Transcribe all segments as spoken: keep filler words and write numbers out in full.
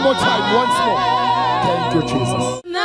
more time, once more. Thank you, Jesus.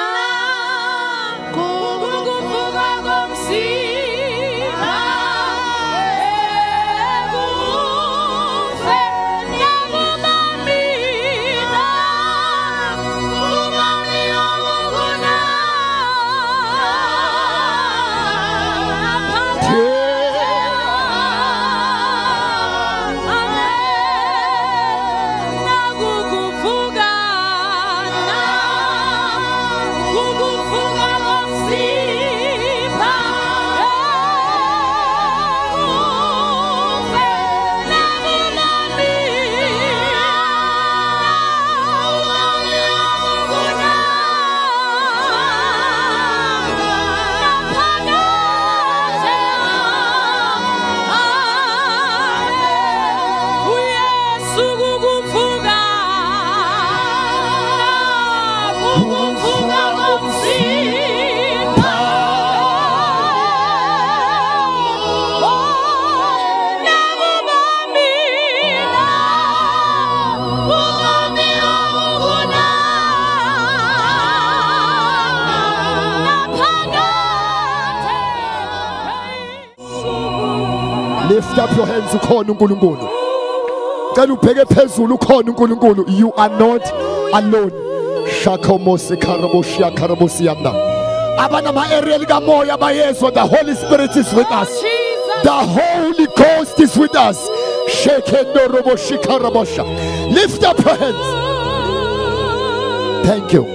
Lift up your hands, ukhona uNkulunkulu. Cela ubheke phezulu, ukhona uNkulunkulu. You are not alone. Shakomosi karaboshia karabosianda. Abana ma area lika moya bayezwa, the Holy Spirit is with us. The Holy Ghost is with us. Shekendo roboshi karabosha. Lift up your hands. Thank you.